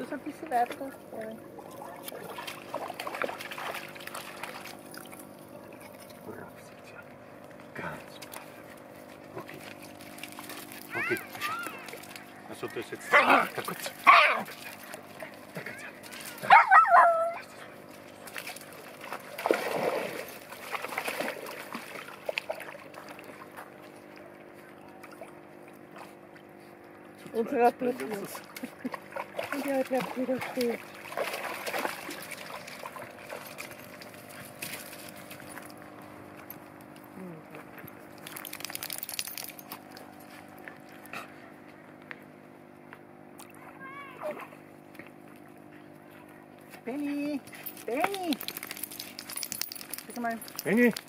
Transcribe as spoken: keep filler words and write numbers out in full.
muss ein bisschen weiter. Ja. Ganz brav. Okay. Okay, schau. Also das ist jetzt. Ah, da kommt's. Da kommt's ja. Da. Unserer bleibt los. Und der bleibt wieder stehen. Benny! Benny! Guck mal. Benny!